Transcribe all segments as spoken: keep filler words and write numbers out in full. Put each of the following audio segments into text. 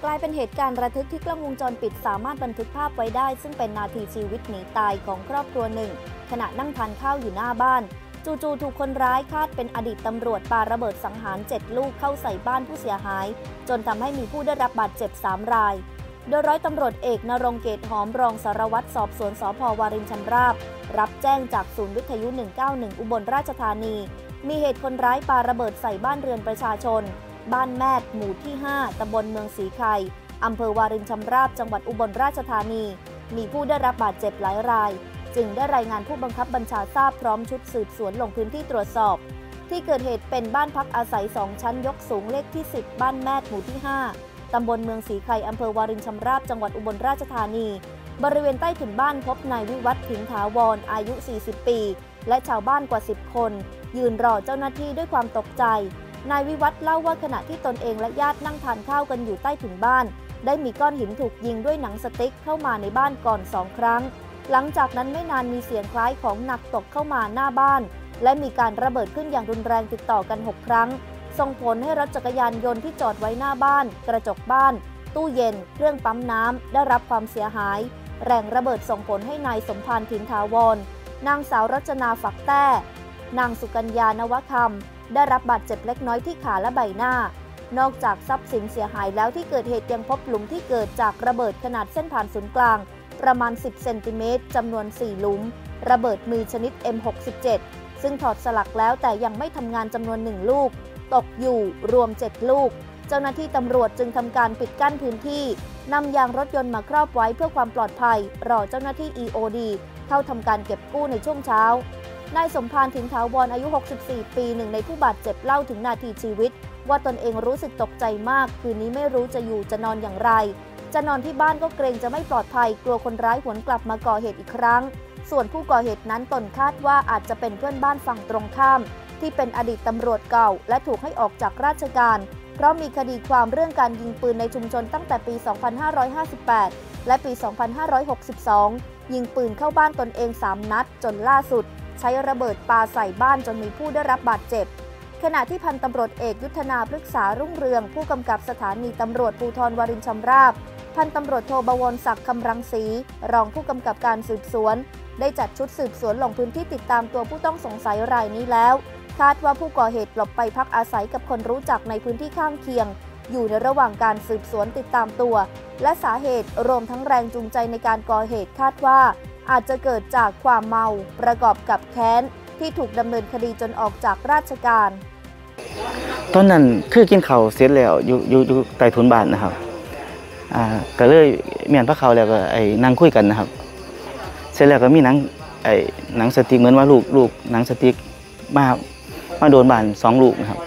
กลายเป็นเหตุการณ์ระทึกที่กล้องวงจรปิดสามารถบันทึกภาพไว้ได้ซึ่งเป็นนาทีชีวิตหนีตายของครอบครัวหนึ่งขณะนั่งทานข้าวอยู่หน้าบ้านจู่ๆถูกคนร้ายคาดเป็นอดีตตำรวจปาระเบิดสังหารเจ็ดลูกเข้าใส่บ้านผู้เสียหายจนทำให้มีผู้ได้รับบาดเจ็บสามรายโดยร้อยตำรวจเอกณรงค์เกตหอมรองสารวัตรสอบสวนสภ.วารินชำราบรับแจ้งจากศูนย์วิทยุหนึ่งเก้าหนึ่งอุบลราชธานีมีเหตุคนร้ายปาระเบิดใส่บ้านเรือนประชาชนบ้านแมดหมู่ที่ห้าตำบลเมืองศรีไข่อำเภอวารินชำราบจังหวัดอุบลราชธานีมีผู้ได้รับบาดเจ็บหลายรายจึงได้รายงานผู้บังคับบัญชาทราบพร้อมชุดสืบสวนลงพื้นที่ตรวจสอบที่เกิดเหตุเป็นบ้านพักอาศัยสองชั้นยกสูงเลขที่สิบบ้านแมดหมู่ที่ห้าตำบลเมืองศรีไข่อำเภอวารินชำราบจังหวัดอุบลราชธานีบริเวณใต้ถุนบ้านพบนายวิวัฒน์ผินถาวรอายุสี่สิบปีและชาวบ้านกว่าสิบคนยืนรอเจ้าหน้าที่ด้วยความตกใจนายวิวัฒน์เล่าว่าขณะที่ตนเองและญาตินั่งทานข้าวกันอยู่ใต้ถุนบ้านได้มีก้อนหินถูกยิงด้วยหนังสติ๊กเข้ามาในบ้านก่อนสองครั้งหลังจากนั้นไม่นานมีเสียงคล้ายของหนักตกเข้ามาหน้าบ้านและมีการระเบิดขึ้นอย่างรุนแรงติดต่อกันหกครั้งส่งผลให้รถจักรยานยนต์ที่จอดไว้หน้าบ้านกระจกบ้านตู้เย็นเครื่องปั๊มน้ำได้รับความเสียหายแรงระเบิดส่งผลให้นายสมพานถินถาวรนางสาวรัชนาฝักแต้นางสุกัญญานวคำได้รับบาดเจ็บเล็กน้อยที่ขาและใบหน้านอกจากทรัพย์สินเสียหายแล้วที่เกิดเหตุยังพบหลุมที่เกิดจากระเบิดขนาดเส้นผ่านศูนย์กลางประมาณสิบเซนติเมตรจำนวนสี่หลุมระเบิดมือชนิด เอ็ม หกสิบเจ็ด ซึ่งถอดสลักแล้วแต่ยังไม่ทำงานจำนวนหนึ่งลูกตกอยู่รวมเจ็ดลูกเจ้าหน้าที่ตำรวจจึงทำการปิดกั้นพื้นที่นำยางรถยนต์มาครอบไว้เพื่อความปลอดภัยรอเจ้าหน้าที่ อี โอ ดี เข้าทำการเก็บกู้ในช่วงเช้านายสมพานถินถาวรอายุหกสิบสี่ปีหนึ่งในผู้บาดเจ็บเล่าถึงนาทีชีวิตว่าตนเองรู้สึกตกใจมากคืนนี้ไม่รู้จะอยู่จะนอนอย่างไรจะนอนที่บ้านก็เกรงจะไม่ปลอดภัยกลัวคนร้ายหวนกลับมาก่อเหตุอีกครั้งส่วนผู้ก่อเหตุนั้นตนคาดว่าอาจจะเป็นเพื่อนบ้านฝั่งตรงข้ามที่เป็นอดีตตำรวจเก่าและถูกให้ออกจากราชการเพราะมีคดีความเรื่องการยิงปืนในชุมชนตั้งแต่ปี สองพันห้าร้อยห้าสิบแปด และปี สองพันห้าร้อยหกสิบสอง ยิงปืนเข้าบ้านตนเองสามนัดจนล่าสุดใช้ระเบิดปาใส่บ้านจนมีผู้ได้รับบาดเจ็บขณะที่พันตำรวจเอกยุทธนาพฤกษารุ่งเรืองผู้กำกับสถานีตำรวจภูธรวารินชำราบพันตำรวจโทบวรศักดิ์คำรังสีรองผู้กำกับการสืบสวนได้จัดชุดสืบสวนลงพื้นที่ติดตามตัวผู้ต้องสงสัยรายนี้แล้วคาดว่าผู้ก่อเหตุหลบไปพักอาศัยกับคนรู้จักในพื้นที่ข้างเคียงอยู่ในระหว่างการสืบสวนติดตามตัวและสาเหตุรวมทั้งแรงจูงใจในการก่อเหตุคาดว่าอาจจะเกิดจากความเมาประกอบกับแค้นที่ถูกดำเนินคดีจนออกจากราชการตอนนั้นคือกินข้าวเสร็จแล้วอยู่อยู่อยู่ใต้ถุนบ้านนะครับอ่าก็เลยเมียนพระเขาแล้วก็ไอ้นั่งคุยกันนะครับเสร็จแล้วก็มีหนังไอ้หนังสติ๊กเหมือนว่าลูกลูกหนังสติ๊กมามาโดนบ้านสองลูกนะครับ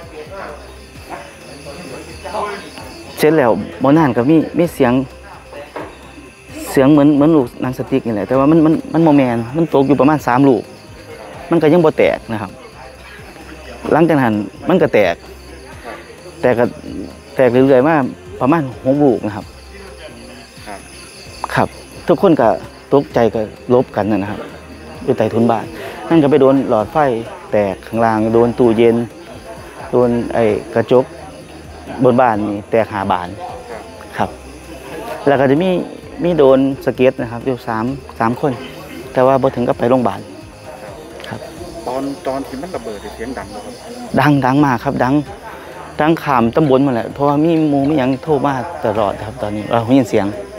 เสร็จแล้วบ่นานก็มีมีเสียงเสียงเหมือนเหมือนลูกหนังสติ๊กนี่แหละแต่ว่ามันมันมันโมแมนมันตกอยู่ประมาณสามลูกมันก็ยังบ่แตกนะครับหลังจากนั้นมันก็แตกแต่ก็แตกเรื่อยๆมาประมาณหกลูกนะครับครับทุกคนก็ตกใจก็ลบกันนะครับอยู่ใต้ถุนบ้านนั่นก็ไปโดนหลอดไฟแตกข้างล่างโดนตู้เย็นโดนไอ้กระจกบนบ้านนี่แตกหาบานครับแล้วก็จะมีมีโดนสะเก็ดนะครับอยู่สามสามคนแต่ว่าพอถึงก็ไปโรงพยาบาลครับตอนตอนที่มันระเบิดเสียงดังไหมครับดังดังมากครับดังดังขามตำบลมาแหละเพราะว่ามีหมู่มีหยังโทรมาตลอดครับตอนนี้เราได้ยินเสียง